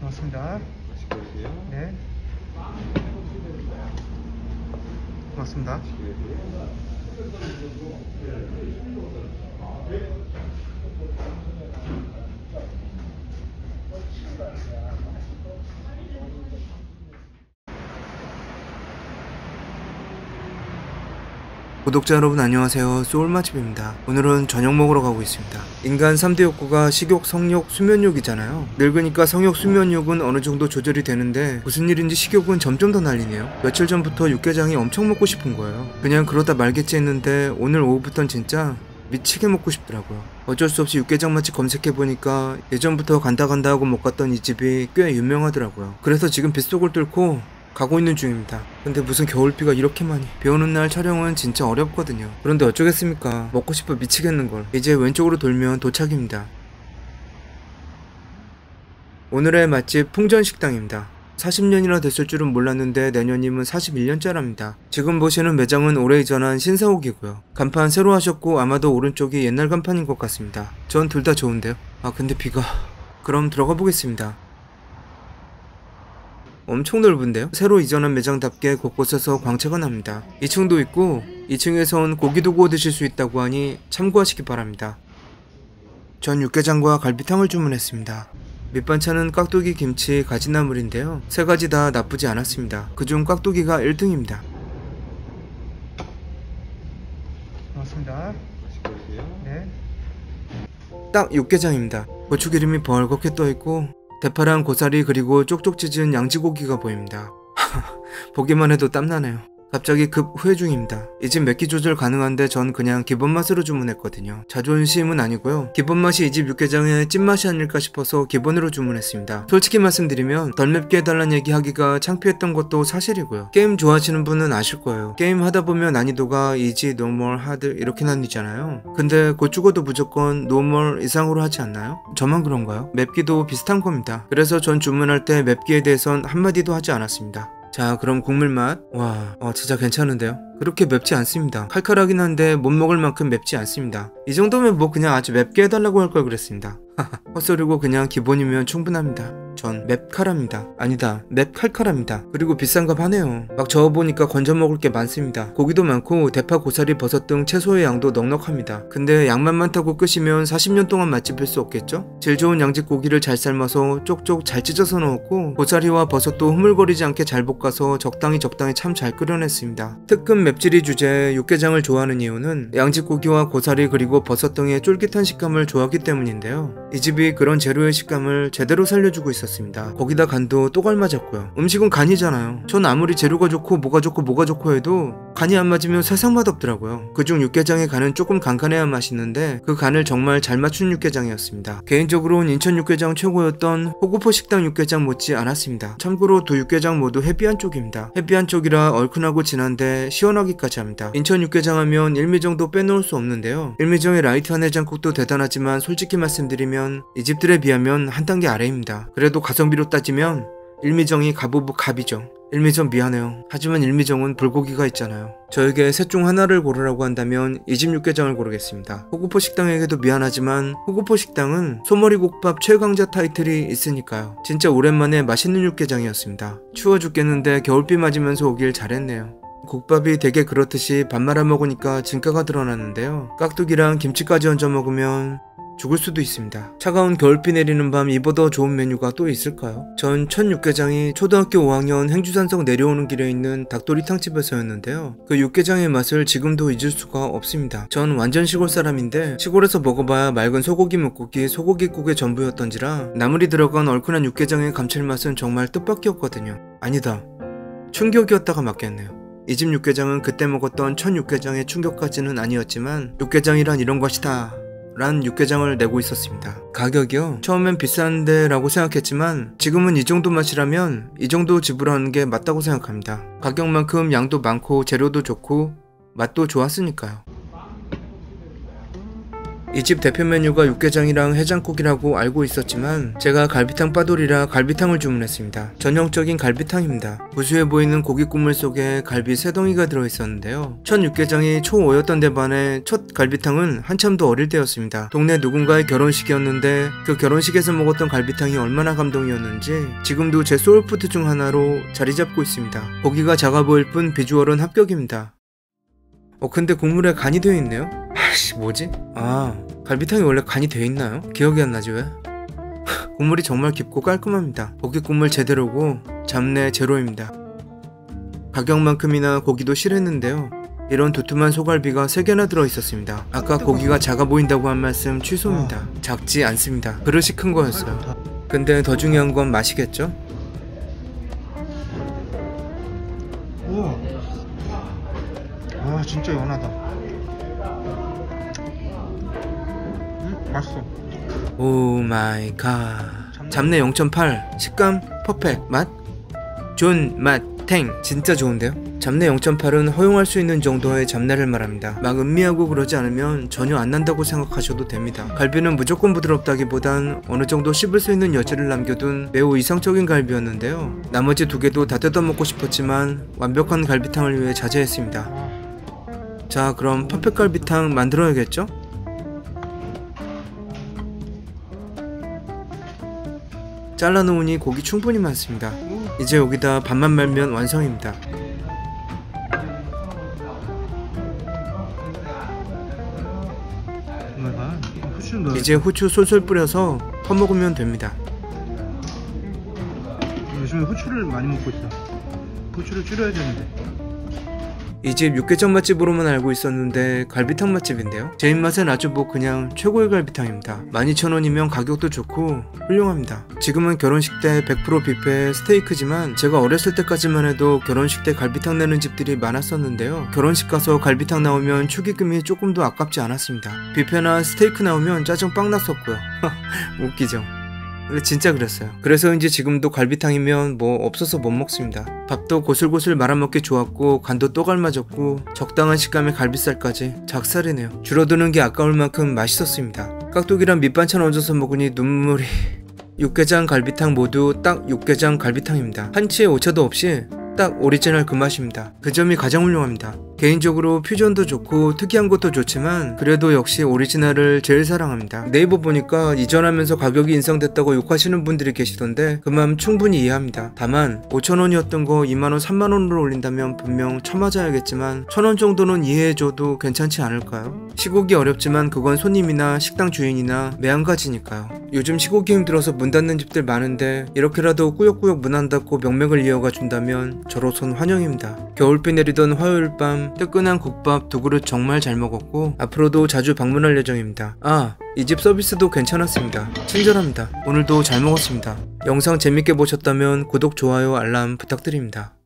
고맙습니다. 맛있게 드세요. 네. 고맙습니다. 구독자 여러분 안녕하세요. 소울맛집입니다. 오늘은 저녁 먹으러 가고 있습니다. 인간 3대 욕구가 식욕, 성욕, 수면욕이잖아요. 늙으니까 성욕, 수면욕은 어느 정도 조절이 되는데 무슨 일인지 식욕은 점점 더 날리네요. 며칠 전부터 육개장이 엄청 먹고 싶은 거예요. 그냥 그러다 말겠지 했는데 오늘 오후부턴 진짜 미치게 먹고 싶더라고요. 어쩔 수 없이 육개장 맛집 검색해보니까 예전부터 간다 하고 못 갔던 이 집이 꽤 유명하더라고요. 그래서 지금 빗속을 뚫고 가고 있는 중입니다. 근데 무슨 겨울비가 이렇게 많이. 비 오는 날 촬영은 진짜 어렵거든요. 그런데 어쩌겠습니까. 먹고 싶어 미치겠는걸. 이제 왼쪽으로 돌면 도착입니다. 오늘의 맛집 풍전식당입니다. 40년이나 됐을 줄은 몰랐는데 내년이면 41년째랍니다. 지금 보시는 매장은 오래 이전한 신사옥이고요. 간판 새로 하셨고 아마도 오른쪽이 옛날 간판인 것 같습니다. 전 둘 다 좋은데요. 아 근데 비가. 그럼 들어가 보겠습니다. 엄청 넓은데요? 새로 이전한 매장답게 곳곳에서 광채가 납니다. 2층도 있고 2층에선 고기도 구워 드실 수 있다고 하니 참고하시기 바랍니다. 전 육개장과 갈비탕을 주문했습니다. 밑반찬은 깍두기, 김치, 가지나물인데요. 세 가지 다 나쁘지 않았습니다. 그중 깍두기가 1등입니다. 고맙습니다. 맛있게 드세요. 네. 딱 육개장입니다. 고추기름이 벌겋게 떠있고 대파랑 고사리 그리고 쪽쪽 찢은 양지고기가 보입니다. 보기만 해도 땀나네요. 갑자기 급 후회 중입니다. 이 집 맵기 조절 가능한데 전 그냥 기본 맛으로 주문했거든요. 자존심은 아니고요. 기본 맛이 이 집 육개장의 찐맛이 아닐까 싶어서 기본으로 주문했습니다. 솔직히 말씀드리면 덜 맵게 해달라는 얘기하기가 창피했던 것도 사실이고요. 게임 좋아하시는 분은 아실 거예요. 게임 하다보면 난이도가 이지, 노멀, 하드 이렇게 나뉘잖아요. 근데 곧 죽어도 무조건 노멀 이상으로 하지 않나요? 저만 그런가요? 맵기도 비슷한 겁니다. 그래서 전 주문할 때 맵기에 대해선 한마디도 하지 않았습니다. 자 그럼 국물 맛. 와 진짜 괜찮은데요? 그렇게 맵지 않습니다. 칼칼하긴 한데 못 먹을 만큼 맵지 않습니다. 이 정도면 뭐 그냥 아주 맵게 해달라고 할 걸 그랬습니다. 헛소리고 그냥 기본이면 충분합니다. 전 맵칼합니다. 아니다 맵칼칼합니다. 그리고 비싼 값 하네요. 막 저어보니까 건져 먹을 게 많습니다. 고기도 많고 대파, 고사리, 버섯 등 채소의 양도 넉넉합니다. 근데 양만 많다고 끄시면 40년 동안 맛집일 수 없겠죠? 질 좋은 양식 고기를 잘 삶아서 쪽쪽 잘 찢어서 넣었고 고사리와 버섯도 흐물거리지 않게 잘 볶아서 적당히 참 잘 끓여냈습니다. 특급 맵찔이 주제에 육개장을 좋아하는 이유는 양식고기와 고사리 그리고 버섯 등의 쫄깃한 식감을 좋아하기 때문인데요. 이 집이 그런 재료의 식감을 제대로 살려주고 있었습니다. 거기다 간도 또 갈맞았고요. 음식은 간이잖아요. 전 아무리 재료가 좋고 뭐가 좋고 해도 간이 안 맞으면 세상 맛없더라고요. 그중 육개장의 간은 조금 간간해야 맛있는데 그 간을 정말 잘 맞춘 육개장이었습니다. 개인적으로는 인천 육개장 최고였던 호구포 식당 육개장 못지 않았습니다. 참고로 두 육개장 모두 해비안 쪽입니다. 해비안 쪽이라 얼큰하고 진한데 시원하기까지 합니다. 인천 육개장 하면 일미정도 빼놓을 수 없는데요. 일미정의 라이트한 해장국도 대단하지만 솔직히 말씀드리면 이 집들에 비하면 한 단계 아래입니다. 그래도 가성비로 따지면 일미정이 갑오브 갑이죠. 일미정 미안해요. 하지만 일미정은 불고기가 있잖아요. 저에게 셋 중 하나를 고르라고 한다면 이 집 육개장을 고르겠습니다. 호구포 식당에게도 미안하지만 호구포 식당은 소머리국밥 최강자 타이틀이 있으니까요. 진짜 오랜만에 맛있는 육개장이었습니다. 추워 죽겠는데 겨울비 맞으면서 오길 잘했네요. 국밥이 되게 그렇듯이 밥 말아 먹으니까 진가가 드러나는데요. 깍두기랑 김치까지 얹어 먹으면 죽을 수도 있습니다. 차가운 겨울비 내리는 밤 입어도 좋은 메뉴가 또 있을까요? 전 첫 육개장이 초등학교 5학년 행주산성 내려오는 길에 있는 닭도리탕집에서였는데요. 그 육개장의 맛을 지금도 잊을 수가 없습니다. 전 완전 시골 사람인데 시골에서 먹어봐야 맑은 소고기 묵고기, 소고기국의 전부였던지라 나물이 들어간 얼큰한 육개장의 감칠맛은 정말 뜻밖이었거든요. 아니다. 충격이었다가 맞겠네요. 이 집 육개장은 그때 먹었던 첫 육개장의 충격까지는 아니었지만 육개장이란 이런 것이다 란 육개장을 내고 있었습니다. 가격이요? 처음엔 비싼데 라고 생각했지만 지금은 이 정도 맛이라면 이 정도 지불하는 게 맞다고 생각합니다. 가격만큼 양도 많고 재료도 좋고 맛도 좋았으니까요. 이 집 대표 메뉴가 육개장이랑 해장국이라고 알고 있었지만 제가 갈비탕 빠돌이라 갈비탕을 주문했습니다. 전형적인 갈비탕입니다. 구수해 보이는 고기 국물 속에 갈비 3덩이가 들어있었는데요. 첫 육개장이 초5였던 데 반해 첫 갈비탕은 한참 더 어릴 때였습니다. 동네 누군가의 결혼식이었는데 그 결혼식에서 먹었던 갈비탕이 얼마나 감동이었는지 지금도 제 소울푸드 중 하나로 자리 잡고 있습니다. 고기가 작아 보일 뿐 비주얼은 합격입니다. 근데 국물에 간이 되어 있네요? 아씨 뭐지? 갈비탕이 원래 간이 되어 있나요? 기억이 안 나지 왜? 국물이 정말 깊고 깔끔합니다. 고기 국물 제대로고 잡내 제로입니다. 가격만큼이나 고기도 실했는데요. 이런 두툼한 소갈비가 3개나 들어있었습니다. 아까 고기가 작아 보인다고 한 말씀 취소입니다. 작지 않습니다. 그릇이 큰 거였어요. 근데 더 중요한 건 맛이겠죠? 오. 진짜 연하다. 맛있어. 오 마이 갓. 잡내 0.8, 식감 퍼펙트, 맛 존, 맛, 탱 진짜 좋은데요? 잡내 0.8은 허용할 수 있는 정도의 잡내를 말합니다. 막 음미하고 그러지 않으면 전혀 안 난다고 생각하셔도 됩니다. 갈비는 무조건 부드럽다기보단 어느 정도 씹을 수 있는 여지를 남겨둔 매우 이상적인 갈비였는데요. 나머지 2개도 다 뜯어먹고 싶었지만 완벽한 갈비탕을 위해 자제했습니다. 자, 그럼 퍼펙트 갈비탕 만들어야겠죠? 잘라놓으니 고기 충분히 많습니다. 이제 여기다 밥만 말면 완성입니다. 이제 후추 솔솔 뿌려서 퍼먹으면 됩니다. 요즘에 후추를 많이 먹고 있어. 후추를 줄여야 되는데. 이 집 육개장 맛집으로만 알고 있었는데 갈비탕 맛집인데요. 제 입맛엔 아주 그냥 최고의 갈비탕입니다. 12,000원이면 가격도 좋고 훌륭합니다. 지금은 결혼식 때 100% 뷔페 스테이크지만 제가 어렸을 때까지만 해도 결혼식 때 갈비탕 내는 집들이 많았었는데요. 결혼식 가서 갈비탕 나오면 축의금이 조금 더 아깝지 않았습니다. 뷔페나 스테이크 나오면 짜증 빵 났었고요. 웃기죠? 근데 진짜 그랬어요. 그래서인지 지금도 갈비탕이면 없어서 못 먹습니다. 밥도 고슬고슬 말아먹기 좋았고 간도 또 갈맞았고 적당한 식감의 갈비살까지 작살이네요. 줄어드는 게 아까울 만큼 맛있었습니다. 깍두기랑 밑반찬 얹어서 먹으니 눈물이... 육개장 갈비탕 모두 딱 육개장 갈비탕입니다. 한치의 오차도 없이 딱 오리지널 그 맛입니다. 그 점이 가장 훌륭합니다. 개인적으로 퓨전도 좋고 특이한 것도 좋지만 그래도 역시 오리지널을 제일 사랑합니다. 네이버 보니까 이전하면서 가격이 인상됐다고 욕하시는 분들이 계시던데 그 마음 충분히 이해합니다. 다만 5,000원이었던 거 2만원 3만원으로 올린다면 분명 쳐맞아야겠지만 1,000원 정도는 이해해줘도 괜찮지 않을까요? 시국이 어렵지만 그건 손님이나 식당 주인이나 매한가지니까요. 요즘 시국이 힘들어서 문 닫는 집들 많은데 이렇게라도 꾸역꾸역 문 안 닫고 명맥을 이어가 준다면 저로선 환영입니다. 겨울비 내리던 화요일 밤 뜨끈한 국밥 2그릇 정말 잘 먹었고 앞으로도 자주 방문할 예정입니다. 이 집 서비스도 괜찮았습니다. 친절합니다. 오늘도 잘 먹었습니다. 영상 재밌게 보셨다면 구독, 좋아요, 알람 부탁드립니다.